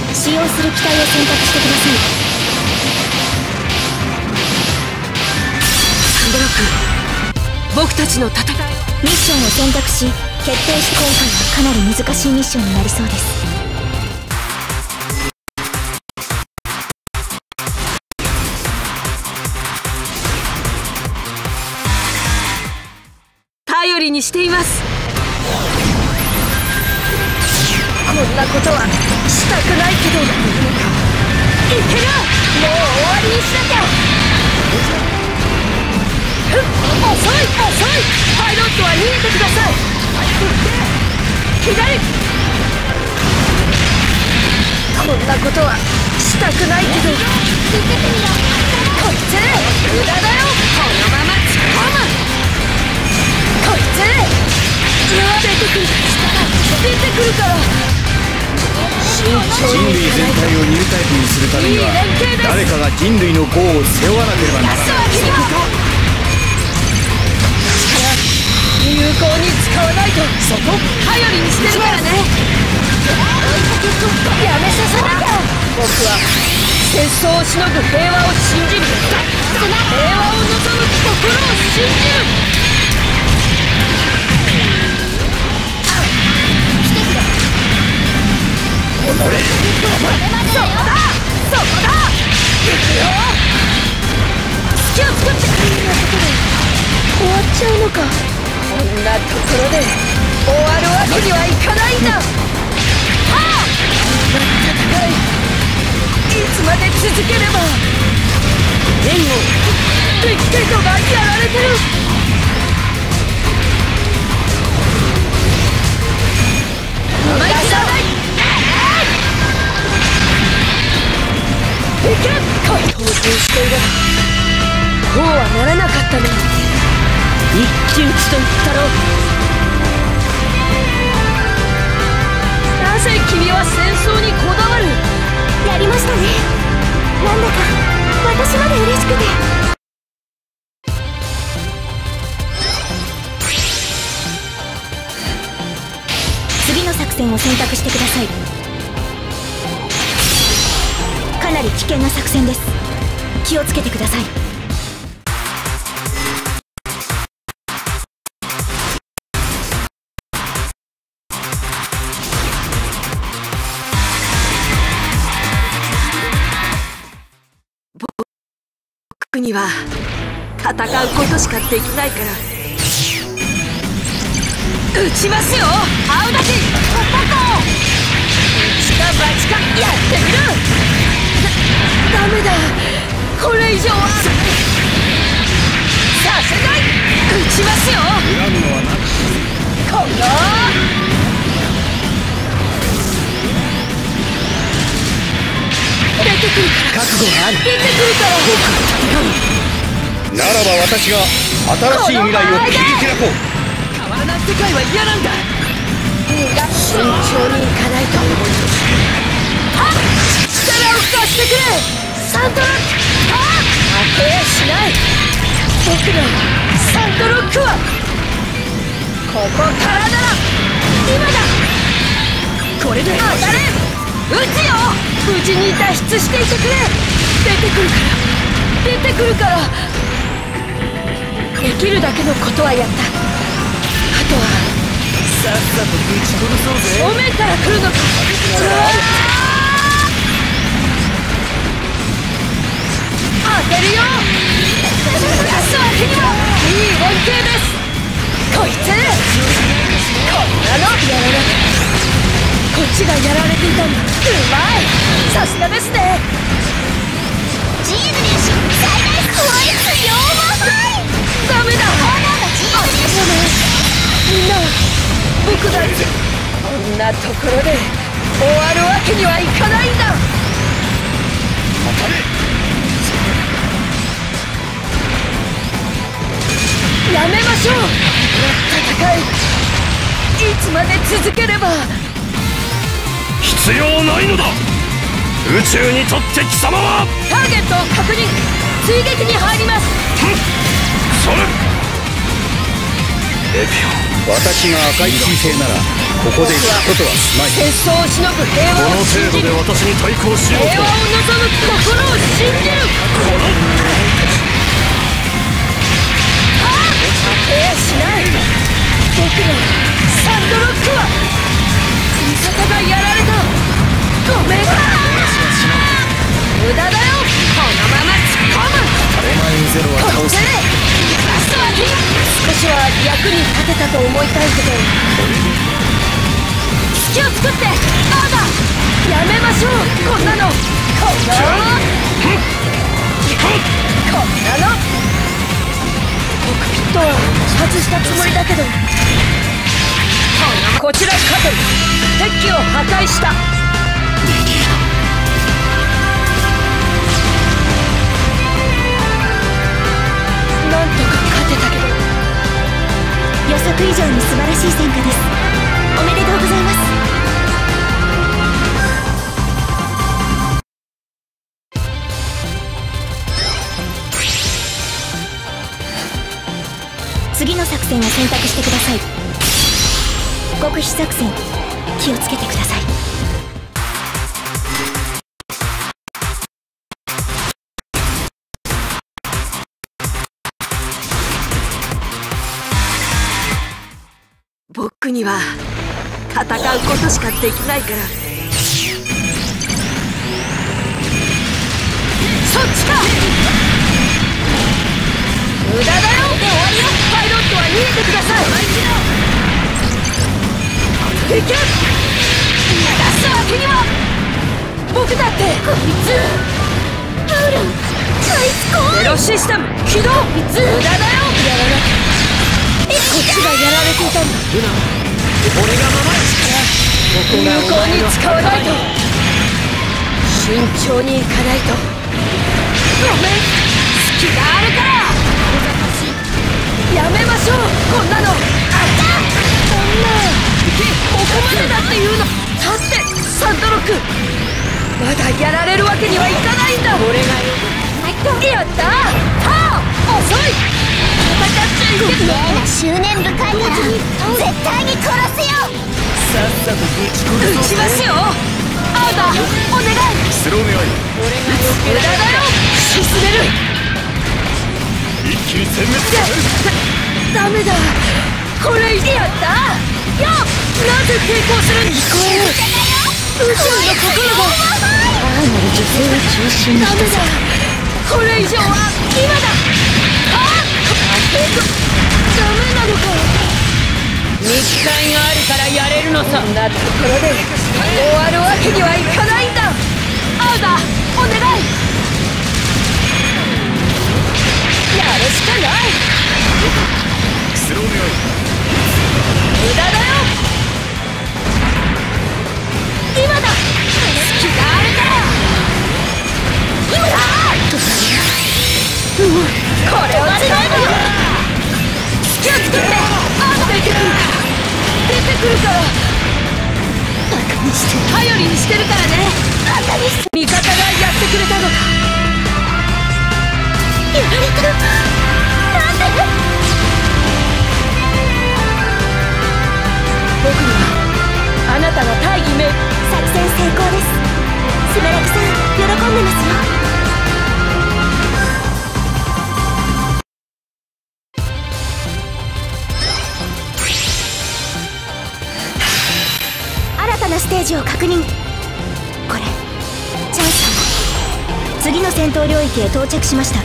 使用する機体を選択してください。 サンドロック、僕たちの戦い。 ミッションを選択し決定し、今回はかなり難しいミッションになりそうです。 頼りにしています。 こんなことはしたくないけど、いける。もう終わりにしなきゃ。遅いパイロットは逃げてください。左。こんなことはしたくないけど、こいつ無駄だよ。このまま突っ込む。こいつ出てくるから。 人類全体をニュータイプにするためには誰かが人類の業を背負わなければならない。 有効に使わないと。そこ頼りにしてるからね。やめさせなきゃ。僕は戦争をしのぐ平和を信じる。平和を望む心を信じる。そこだ。行くよ。隙を作って。こんなことで終わっちゃうのか。こんなところで終わるわけにはいかないんだ。はあ、こんな戦いいつまで続ければ。レイをディクテイトがやられてる。生意気だ。いけ！こい当然していればこうはならなかったね。一騎打ちと言ったろ。なぜ君は戦争にこだわる？ やりましたね。なんだか私まで嬉しくて。次の作戦を選択してください。かなり危険な作戦です。気をつけてください。 僕には戦うことしかできないから。撃ちますよ、青立ち。ポッポコ。一か八かやってみる。ダメだ、これ以上はさせない。撃ちますよ。 恨むのはな。 この出てくるから。覚悟がある。出てくるから僕は戦う。 ならば私が新しい未来を切り開こう。 変わらない世界は嫌なんだ。 慎重にいかないと。はっ、力を貸してくれサンドロック。はっ、負けやしない。僕のサンドロックはここからなら今だ。これで当たれ。撃つよ。無事に脱出していてくれ。出てくるからできるだけのことはやった。あとはさっさとぶち殺そうぜ。 正面から来るのか。当てるよ。出すわけにはいい恩恵です。こいつこんなのやらなきゃ。こっちがやられていたんだ。うまい、さすがですね。 ジーズ粒子最大スコア強魔ファイ。 ダメだ。みんな僕だ。こんなところで終わるわけにはいかないんだ。やめましょう。戦いいつまで続ければ。 必要ないのだ。宇宙にとって貴様は。 ターゲットを確認。追撃に入ります。 それエピオン、私が赤い彗星ならここで引くことはしまい。 戦争をしのぐ平和を信じる。 この程度で私に対抗しようと。 平和を望む心を信じる。負けやしない。僕のサンドロックは味方がやられた。ごめんな。無駄だよ。このまま突っ込む。 お前にゼロは倒せ。 少しは役に立てたと思いたいけど、隙を作ってああだ。やめましょう。こんなの。こんなのコックピットは外したつもりだけど、こちら勝てる。敵機を破壊した。なんとか勝てたけど、 予測以上に素晴らしい戦果です。おめでとうございます。次の作戦を選択してください。極秘作戦、気をつけてください。 僕には戦うことしかできないから。そっちか。無駄だよ。終わりよ。パイロットは逃げてください。行け。逃がすわけには。僕だって。こいつウールン最高。ゼロシステム起動。無駄だよ。やらなこっちがやられていたんだ。 俺が守る。 有効に使わないと。慎重にいかないと。ごめん。隙があるから。やめましょう。こんなの。あった。そんなここまでだっていうの。立ってサンドロック。まだやられるわけにはいかないんだ。俺がやったはあ。遅い。 執念深いから絶対に殺すよ。 さっさとぶち殺撃ちますよ。アウダお願い。 スローメアイ。 無駄だよ。進める。 一気に殲滅させる。 ダメだ。これ以上やったよ。なぜ抵抗するんですか。宇宙の心がああなる女性を中心にダメだ。これ以上は今だ。あっダメなのか。肉体があるからやれるのさ。そんなところで終わるわけにはいかないんだ。アウダお願い。やるしかない。 スローメアイ。 無駄だよ。今だ。隙があるから今だ。これを使うのよ。気をつけて。出てくるからバカにして頼りにしてるからね。バカにして味方がやってくれたのか。やられた。なんで。僕にはあなたの大義名分。 作戦成功です。スメラギさん喜んでますよ。ステージを確認。これチャンスかも。次の戦闘領域へ到着しました。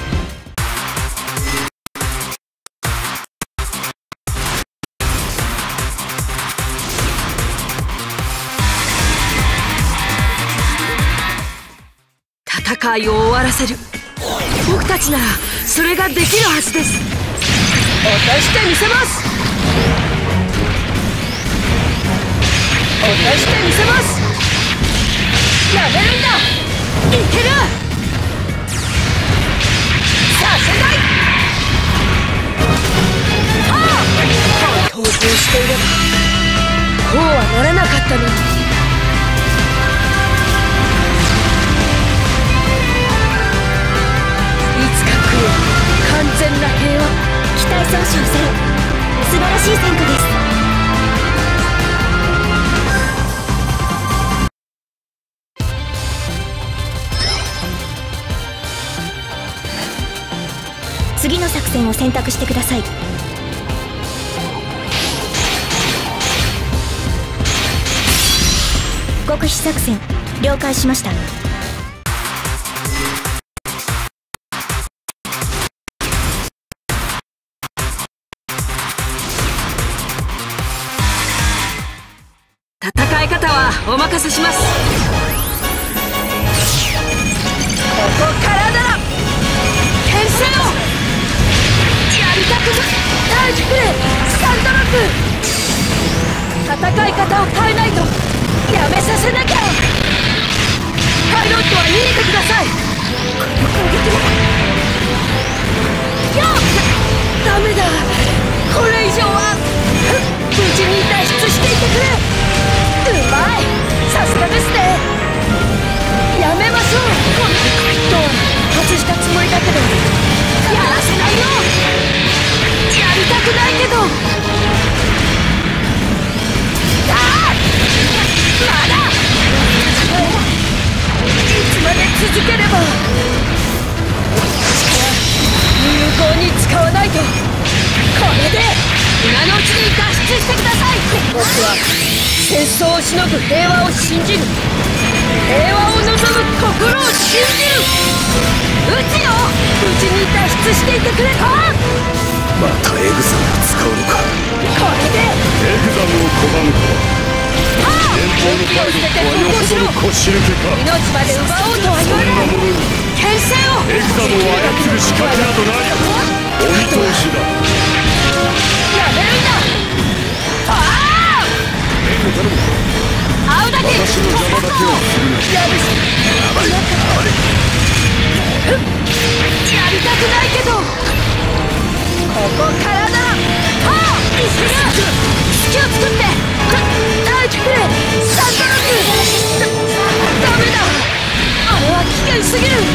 戦いを終わらせる。僕たちならそれができるはずです。落としてみせます。落としてみせます。やめるんだ。いける。させない。はあ。投降していればこうはならなかったのに。いつか来る完全な平和。 期待損傷ゼロ。素晴らしい戦果です。 戦を選択してください。極秘作戦了解しました。 戦い方はお任せします。ここからなら牽制をやりたくない。大事プレーサンドロック。戦い方を変えないとやめさせなきゃ。パイロットは逃げてください。この攻撃もダメだ。これ以上は無事に脱出していてくれ。うまい、さすがですね。やめましょう。ドア外したつもりだけどやらせないよ。やりたくないけど。ああまだいつまで続ければ。有効に使わないと。これで今のうちに脱出してください。僕は戦争をしのぐ平和を信じる。平和を望む心を信じる。うちよ、無事に脱出していてくれ。 またエグザムを使うのか。 これでエグザムを拒むとは連邦のパイロットはよほどの腰抜けか。 命まで奪おうとは言わない。牽制をエグザムを操る仕掛けなどない。お見通しだ。 やめるんだ。青だけ私の邪魔だけはするな。 やるしやりたくないけど。ここからならいける。隙を作って大気プレーサンドロック。ダメだ、あれは危険すぎる。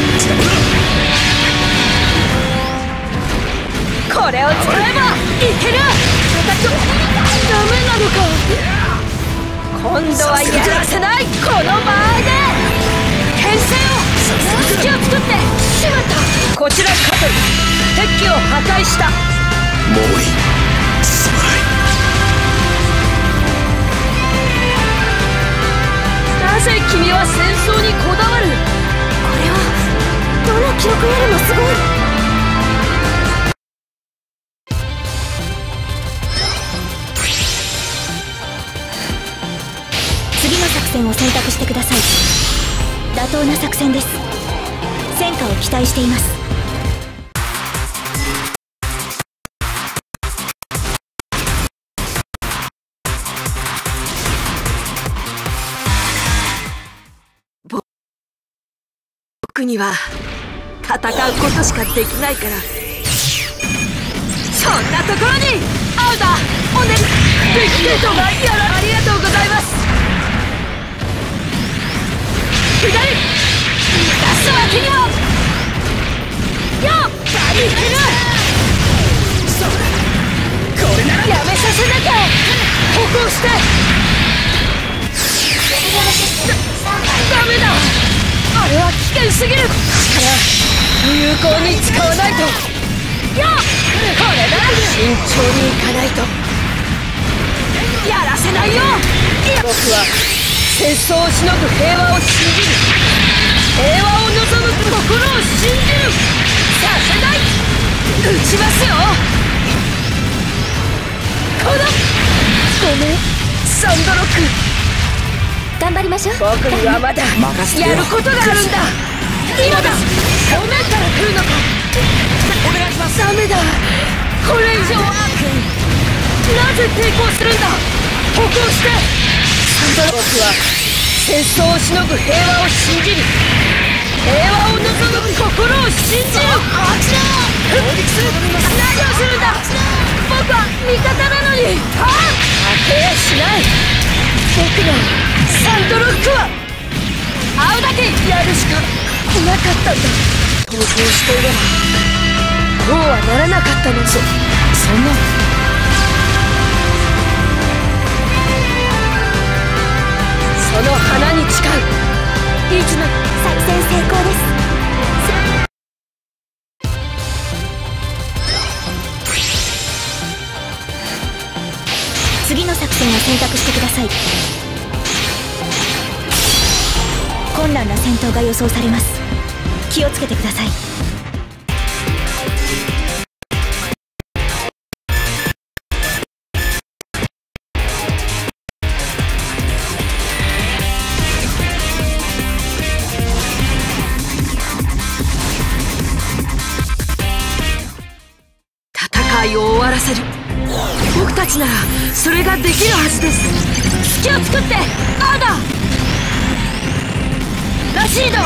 これを使えばいける。ダメなのか。今度はやらせない。この間合いで牽制を隙を作ってしまった。こちらカトリ敵機を破壊した。 もういい、すまない。 なぜ君は戦争にこだわる。これはどの記録よりもすごい。次の作戦を選択してください。妥当な作戦です。戦果を期待しています。 僕には戦うことしかできないから。そんなところに青だ。おねディクテートがありがとうございます。左出すわけにもよっバリける。そうだ、これならやめさせなきゃ。歩行してダメだ、あれは危険すぎる。力有効に使わないと。よっこれなら慎重にいかないと。やらせないよ。僕は戦争をしのぐ平和を信じる。平和を望む心を信じる。させない。撃ちますよ。このごめんサンドロック。 頑張りましょう。 僕にはまだやることがあるんだ。今だ。正面から来るのか。お願いします。ダメだ、これ以上は。なぜ抵抗するんだ。歩行してサンドロック。僕は戦争をしのぐ平和を信じる。平和を望む心を信じる。あちら攻撃する。何をするんだ。僕は味方なのに。負けやしない。僕のサンドロックは会うだけやるしかなかったんだ。投降していればこうはならなかったの。そんな。その花に誓う。いつまで。 作戦成功です。 困難な戦闘が予想されます。気をつけてください。 戦いを終わらせる。僕たちならそれができるはずです。隙を作ってアーダラシード手伝って。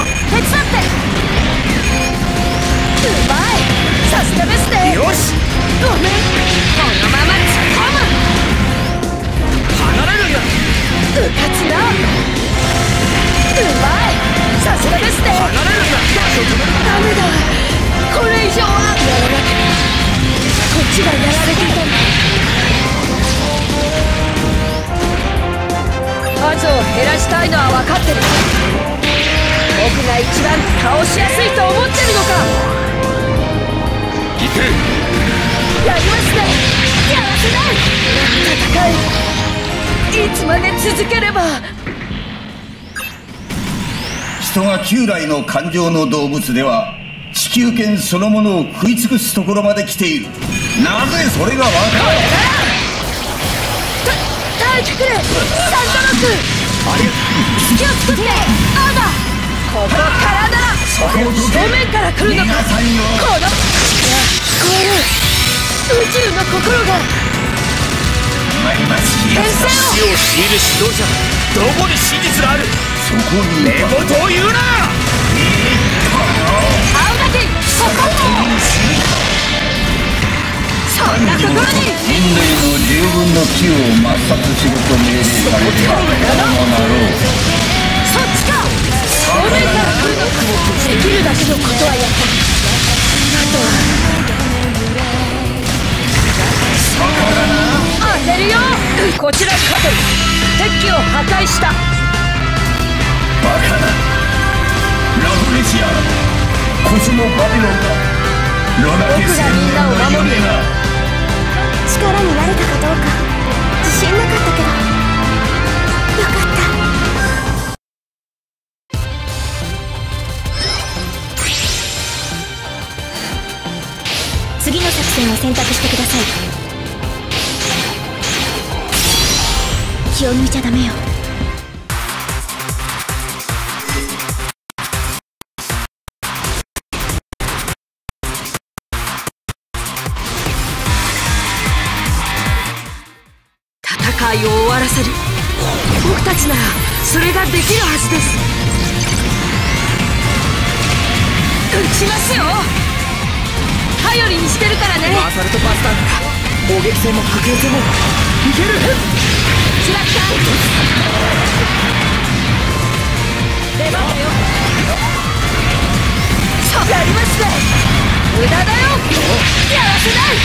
うまい、さすがですね。 よし、 ごめん、このまま突っ込む。 離れるんだ。 うかつな。うまい、さすがですね。 離れるんだ。 ダメだ、これ以上はやらなきゃ。こっちがやられていたんだ。数を減らしたいのは分かってる。僕が一番倒しやすいと思ってるのか。 行け。 やりますね。やらせない。戦いいつまで続ければ。 人が旧来の感情の動物では地球圏そのものを食い尽くすところまで来ている。なぜそれが分からない。 耐えてくれサンドロック。隙を作ってアーダここからなら正面から来るのか。この聞こえる宇宙の心が死を強いる指導者、どこに真実がある。 そこに寝言を言うな。 青垣ここそんなところに。 人類の10分の9を抹殺しろと命令されてはどうなろう。 そっちか。正面から来るのか。できるだけのことはやった。あとは当てるよ。こちらに勝てる。敵機を破壊した。 バカなラフレシア、コスモバビロンだ。ロナテ僕がみんなを守る。 力になれたかどうか自信なかったけどよかった。次の作戦を選択してください。気を抜いちゃダメよ。 戦いを終わらせる。僕たちならそれができるはずです。撃ちますよ。頼りにしてるからね。 アサルトバスターなら砲撃戦も波形戦もいける。 スラッター出番だよ。そうやりますね。無駄だよ。やらせない。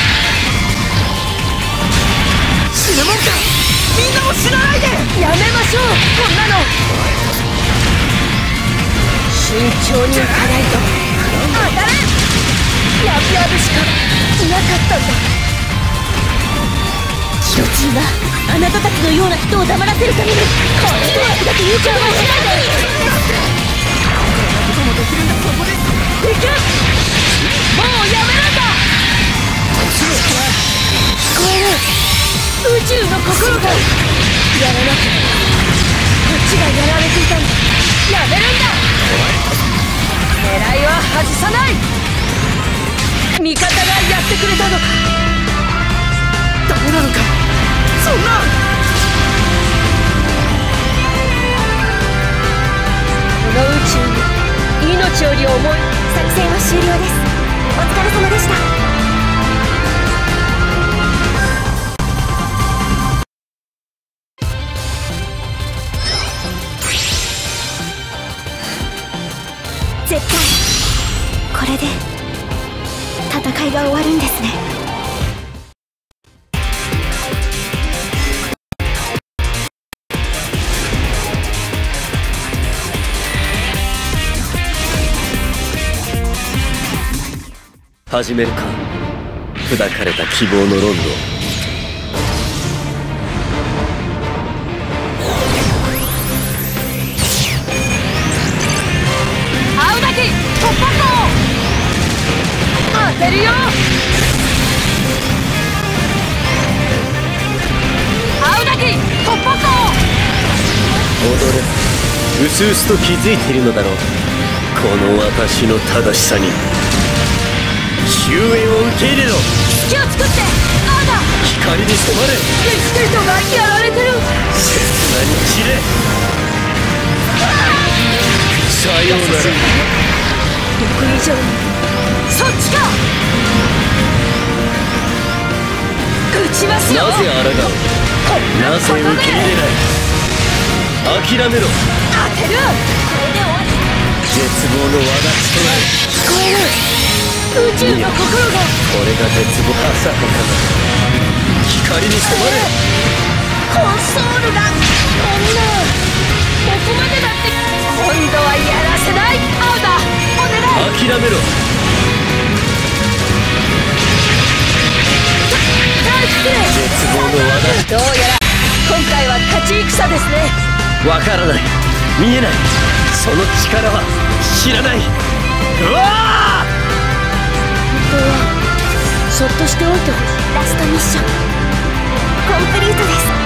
死ぬもんか。みんなも死なないで。やめましょうこんなの。慎重にいかないと。当たれ。やってやるしかいなかったんだ。 ヒロチンはあなたたちのような人を黙らせるためにこんな役だという顔をしないで。 こともできるんだ。そこでできる。もうやめるんだ。聞こえる宇宙の心が。やらなきゃ。こっちがやられていたんだ。やめるんだ。狙いは外さない。味方がやってくれたのか。ダメなのか。そんな。この宇宙に命より重い。 作戦は終了です。お疲れ様でした。絶対これで戦いが終わるんですね。 始めるか。砕かれた希望のロンドン。 てるよ。青滝突破口。 踊れ。うすうすと気づいているのだろう、この私の正しさに。終焉を受け入れろ。 隙を作って。青だ。 光に迫れ。 エクセルトがやられてる。 刹那に散れ。さようなら。 僕以上に。そっちか。撃ちますよ。 なぜ抗う。なぜ受け入れない。諦めろ。 当てる。これで終わり。 絶望の輪がちとなる。 聞こえる。宇宙の心が。 これが絶望。浅はかな光に迫れ。 コンソールが。こんなここまでだって。今度はやらせない。青だ。お願い。 諦めろ。絶望の輪だ。 どうやら今回は勝ち戦ですね。 わからない、見えない、その力は知らない。うわー！ 本当はそっとしておいてほしい。 ラストミッションコンプリートです。